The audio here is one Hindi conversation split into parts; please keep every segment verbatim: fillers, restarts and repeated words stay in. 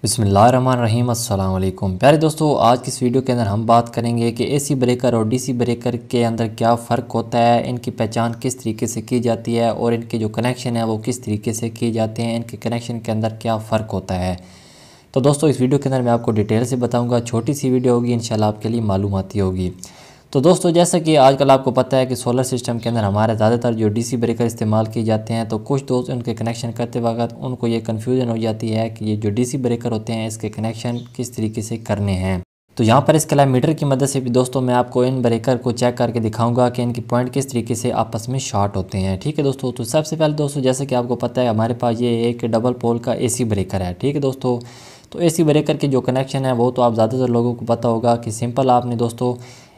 बिस्मिल्लाहिर्रहमानिर्रहीम अस्सलाम वालेकुम। प्यारे दोस्तों, आज की इस वीडियो के अंदर हम बात करेंगे कि एसी ब्रेकर और डीसी ब्रेकर के अंदर क्या फ़र्क होता है, इनकी पहचान किस तरीके से की जाती है और इनके जो कनेक्शन है वो किस तरीके से किए जाते हैं, इनके कनेक्शन के अंदर क्या फ़र्क होता है। तो दोस्तों, इस वीडियो के अंदर मैं आपको डिटेल से बताऊँगा। छोटी सी वीडियो होगी, इंशाल्लाह आपके लिए मालूमाती होगी। तो दोस्तों, जैसा कि आजकल आपको पता है कि सोलर सिस्टम के अंदर हमारे ज़्यादातर जो डीसी ब्रेकर इस्तेमाल किए जाते हैं, तो कुछ दोस्त उनके कनेक्शन करते वक्त उनको ये कन्फ्यूज़न हो जाती है कि ये जो डीसी ब्रेकर होते हैं इसके कनेक्शन किस तरीके से करने हैं। तो यहाँ पर इस कैलरीमीटर की मदद से भी दोस्तों मैं आपको इन ब्रेकर को चेक करके दिखाऊंगा कि इनकी पॉइंट किस तरीके से आपस में शॉर्ट होते हैं। ठीक है दोस्तों, तो सबसे पहले दोस्तों, जैसे कि आपको पता है हमारे पास ये एक डबल पोल का एसी ब्रेकर है। ठीक है दोस्तों, तो एसी ब्रेकर के जो कनेक्शन है वो तो आप ज़्यादातर लोगों को पता होगा कि सिंपल आपने दोस्तों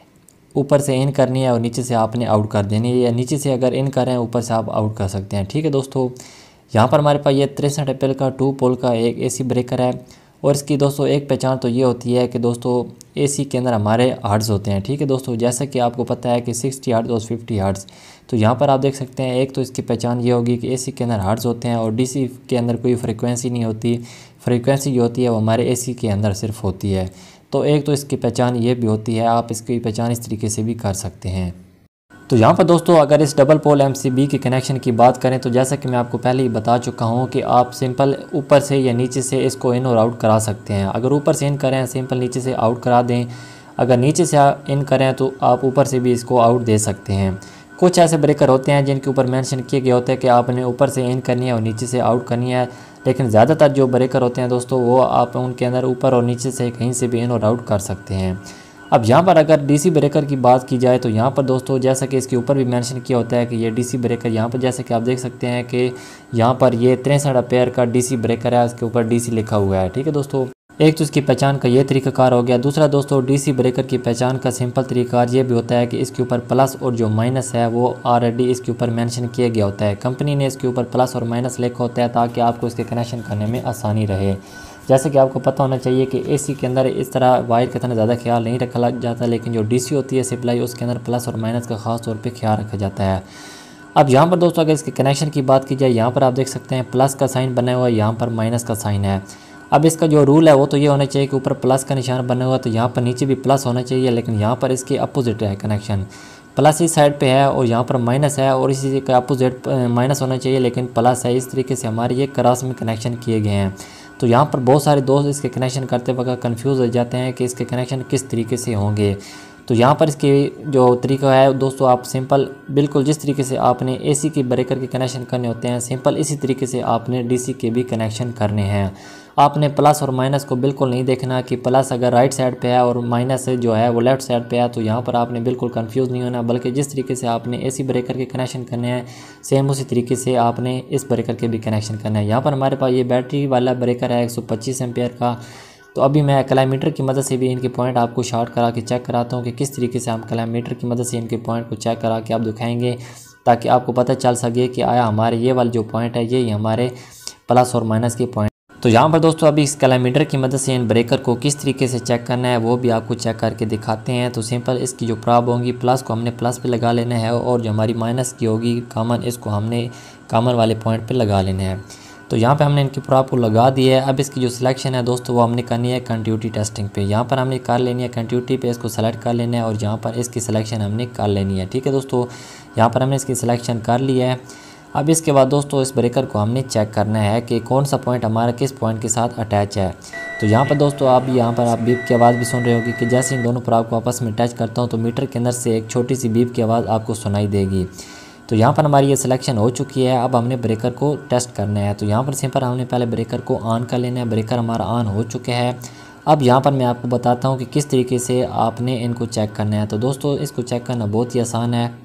ऊपर से इन करनी है और नीचे से आपने आउट कर देनी है, या नीचे से अगर इन करें ऊपर से आप आउट कर सकते हैं। ठीक है दोस्तों, यहाँ पर हमारे पास ये तिरसठ एपल का टू पोल का एक एसी ब्रेकर है और इसकी दोस्तों एक पहचान तो ये होती है कि दोस्तों एसी के अंदर हमारे हर्ट्ज़ होते हैं। ठीक है दोस्तों, जैसा कि आपको पता है कि सिक्सटी हर्ट्ज़ और फिफ्टी हर्ट्ज़, तो यहाँ पर आप देख सकते हैं एक तो इसकी पहचान ये होगी कि एसी के अंदर हर्ट्ज़ होते हैं और डीसी के अंदर कोई फ्रिक्वेंसी नहीं होती। फ्रिक्वेंसी जो होती है वो हमारे एसी के अंदर सिर्फ होती है। तो एक तो इसकी पहचान ये भी होती है, आप इसकी पहचान इस तरीके से भी कर सकते हैं। तो यहाँ पर दोस्तों अगर इस डबल पोल एमसीबी के कनेक्शन की बात करें तो जैसा कि मैं आपको पहले ही बता चुका हूँ कि आप सिंपल ऊपर से या नीचे से इसको इन और आउट करा सकते हैं। अगर ऊपर से इन करें सिंपल नीचे से आउट करा दें, अगर नीचे से इन करें तो आप ऊपर से भी इसको आउट दे सकते हैं। कुछ ऐसे ब्रेकर होते हैं जिनके ऊपर मेंशन किए गए होते हैं कि आपने ऊपर से इन करनी है और नीचे से आउट करनी है, लेकिन ज़्यादातर जो ब्रेकर होते हैं दोस्तों वो आप उनके अंदर ऊपर और नीचे से कहीं से भी इन और आउट कर सकते हैं। अब यहाँ पर अगर डीसी ब्रेकर की बात की जाए तो यहाँ पर दोस्तों जैसा कि इसके ऊपर भी मेंशन किया होता है कि ये डीसी ब्रेकर, यहाँ पर जैसे कि आप देख सकते हैं कि यहाँ पर ये तिरसठ एम्पेयर का डीसी ब्रेकर है, इसके ऊपर डीसी लिखा हुआ है। ठीक है दोस्तों, एक तो इसकी पहचान का ये तरीकाकार हो गया। दूसरा दोस्तों, डीसी ब्रेकर की पहचान का सिंपल तरीकाकार ये भी होता है कि इसके ऊपर प्लस और जो माइनस है वो ऑलरेडी इसके ऊपर मेंशन किया गया होता है। कंपनी ने इसके ऊपर प्लस और माइनस लिखा होता है ताकि आपको इसके कनेक्शन करने में आसानी रहे। जैसे कि आपको पता होना चाहिए कि एसी के अंदर इस तरह वायर का इतना ज़्यादा ख्याल नहीं रखा जाता, लेकिन जो डीसी होती है सप्लाई उसके अंदर प्लस और माइनस का ख़ास तौर पर ख्याल रखा जाता है। अब यहाँ पर दोस्तों अगर इसके कनेक्शन की बात की जाए, यहाँ पर आप देख सकते हैं प्लस का साइन बना हुआ है, यहाँ पर माइनस का साइन है। अब इसका जो रूल है वो तो ये होना चाहिए कि ऊपर प्लस का निशान बना हुआ तो यहाँ पर नीचे भी प्लस होना चाहिए, लेकिन यहाँ पर इसके अपोजिट है कनेक्शन। प्लस इस साइड पे है और यहाँ पर माइनस है और इसी का अपोजिट माइनस होना चाहिए, लेकिन प्लस है। इस तरीके से हमारे ये क्रॉस में कनेक्शन किए गए हैं। तो यहाँ पर बहुत सारे दोस्त इसके कनेक्शन करते वक्त कन्फ्यूज़ हो जाते हैं कि इसके कनेक्शन किस तरीके से होंगे। तो यहाँ पर इसकी जो तरीका है दोस्तों, आप सिंपल बिल्कुल जिस तरीके से आपने एसी के ब्रेकर के कनेक्शन करने होते हैं, सिंपल इसी तरीके से आपने डीसी के भी कनेक्शन करने हैं। आपने प्लस और माइनस को बिल्कुल नहीं देखना कि प्लस अगर राइट साइड पे है और माइनस जो है वो लेफ़्ट साइड पे है, तो यहाँ पर आपने बिल्कुल कंफ्यूज नहीं होना, बल्कि जिस तरीके से आपने एसी ब्रेकर के कनेक्शन करने हैं सेम उसी तरीके से आपने इस ब्रेकर के भी कनेक्शन करना है। यहाँ पर हमारे पास ये बैटरी वाला ब्रेकर है एक सौ पच्चीस एम्पेयर का। तो अभी मैं कैलरीमीटर की मदद से भी इनके पॉइंट आपको शॉर्ट करा के चेक कराता हूँ कि किस तरीके से हम कैलरीमीटर की मदद से इनके पॉइंट को चेक करा के आप दिखाएंगे, ताकि आपको पता चल सके कि आया हमारे ये वाले जो पॉइंट है ये हमारे प्लस और माइनस के पॉइंट। तो यहाँ पर दोस्तों अभी इस कैलरीमीटर की मदद से इन ब्रेकर को किस तरीके से चेक करना है वो भी आपको चेक करके दिखाते हैं। तो सिंपल इसकी जो प्रॉब होंगी, प्लस को हमने प्लस पे लगा लेना है और जो हमारी माइनस की होगी कॉमन, इसको हमने कॉमन वाले पॉइंट पे लगा लेना है। तो यहाँ पे हमने इनकी प्रॉब को लगा दी है। अब इसकी जो सिलेक्शन है दोस्तों वो हमने करनी है कंटिन्यूटी टेस्टिंग पे। यहाँ पर हमने कर लेनी है कंटिन्यूटी पे, इसको सेलेक्ट कर लेना है और यहाँ पर इसकी सिलेक्शन हमने कर लेनी है। ठीक है दोस्तों, यहाँ पर हमने इसकी सिलेक्शन कर ली है। अब इसके बाद दोस्तों इस ब्रेकर को हमने चेक करना है कि कौन सा पॉइंट हमारा किस पॉइंट के साथ अटैच है। तो यहाँ पर दोस्तों आप यहाँ पर आप बीप की आवाज़ भी सुन रहे होगी कि जैसे इन दोनों प्रॉब को आपस में टच करता हूँ तो मीटर के अंदर से एक छोटी सी बीप की आवाज़ आपको सुनाई देगी। तो यहाँ पर हमारी ये सिलेक्शन हो चुकी है। अब हमने ब्रेकर को टेस्ट करना है। तो यहाँ पर सिंपल हमने पहले ब्रेकर को ऑन कर लेना है। ब्रेकर हमारा ऑन हो चुके हैं। अब यहाँ पर मैं आपको बताता हूँ कि किस तरीके से आपने इनको चेक करना है। तो दोस्तों इसको चेक करना बहुत ही आसान है।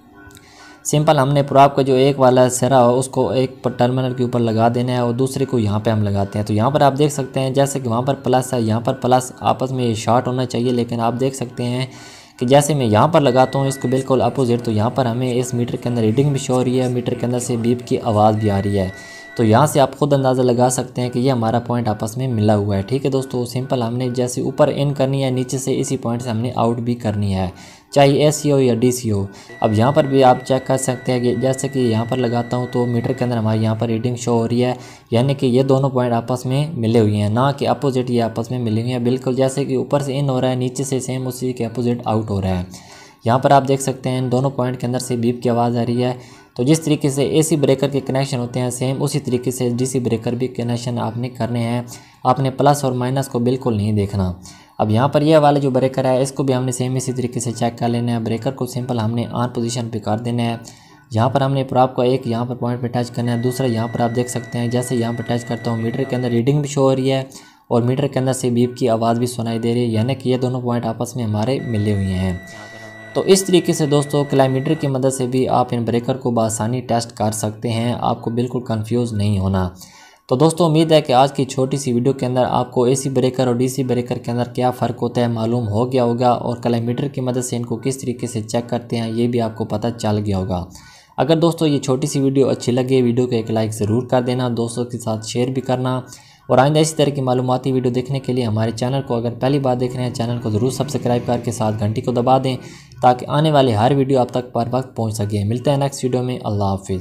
सिंपल हमने प्रॉब का जो एक वाला सिरा हो उसको एक टर्मिनल के ऊपर लगा देना है और दूसरे को यहाँ पे हम लगाते हैं। तो यहाँ पर आप देख सकते हैं जैसे कि वहाँ पर प्लस है, यहाँ पर प्लस आपस में शॉर्ट होना चाहिए, लेकिन आप देख सकते हैं कि जैसे मैं यहाँ पर लगाता हूँ इसको बिल्कुल अपोजिट, तो यहाँ पर हमें इस मीटर के अंदर रीडिंग भी शो हो रही है, मीटर के अंदर से बीप की आवाज़ भी आ रही है। तो यहाँ से आप खुद अंदाज़ा लगा सकते हैं कि ये हमारा पॉइंट आपस में मिला हुआ है। ठीक है दोस्तों, सिंपल हमने जैसे ऊपर इन करनी है, नीचे से इसी पॉइंट से हमने आउट भी करनी है चाहे एसी हो या डीसी हो। अब यहाँ पर भी आप चेक कर सकते हैं कि जैसे कि यहाँ पर लगाता हूँ तो मीटर के अंदर हमारी यहाँ पर रीडिंग शो हो रही है, यानी कि ये दोनों पॉइंट आपस में मिले हुए हैं, ना कि अपोजिट ये आपस में मिले हुए हैं। बिल्कुल जैसे कि ऊपर से इन हो रहा है, नीचे से सेम उसी के अपोजिट आउट हो रहा है। यहाँ पर आप देख सकते हैं इन दोनों पॉइंट के अंदर से बीप की आवाज़ आ रही है। तो जिस तरीके से एसी ब्रेकर के कनेक्शन होते हैं सेम उसी तरीके से डीसी ब्रेकर भी कनेक्शन आपने करने हैं। आपने प्लस और माइनस को बिल्कुल नहीं देखना। अब यहाँ पर यह वाला जो ब्रेकर है इसको भी हमने सेम इसी तरीके से चेक कर लेना है। ब्रेकर को सिंपल हमने ऑन पोजीशन पे कर देना है। यहाँ पर हमने प्रॉप को एक यहाँ पर पॉइंट पे टच करना है, दूसरा यहाँ पर आप देख सकते हैं जैसे यहाँ पर टच करता हूँ मीटर के अंदर रीडिंग भी शो हो रही है और मीटर के अंदर से बीप की आवाज़ भी सुनाई दे रही है, यानी कि ये दोनों पॉइंट आपस में हमारे मिले हुए हैं। तो इस तरीके से दोस्तों किलोमीटर की मदद से भी आप इन ब्रेकर को बआसानी टेस्ट कर सकते हैं, आपको बिल्कुल कंफ्यूज नहीं होना। तो दोस्तों उम्मीद है कि आज की छोटी सी वीडियो के अंदर आपको एसी ब्रेकर और डीसी ब्रेकर के अंदर क्या फ़र्क होता है मालूम हो गया होगा, और किलोमीटर की मदद से इनको किस तरीके से चेक करते हैं ये भी आपको पता चल गया होगा। अगर दोस्तों ये छोटी सी वीडियो अच्छी लगे वीडियो को एक लाइक ज़रूर कर देना, दोस्तों के साथ शेयर भी करना, और आइंदा इसी तरह की मालूमाती वीडियो देखने के लिए हमारे चैनल को अगर पहली बार देख रहे हैं चैनल को ज़रूर सब्सक्राइब करके साथ घंटी को दबा दें ताकि आने वाली हर वीडियो आप तक पर वक्त पहुंच सके। मिलते हैं नेक्स्ट वीडियो में। अल्लाह हाफिज़।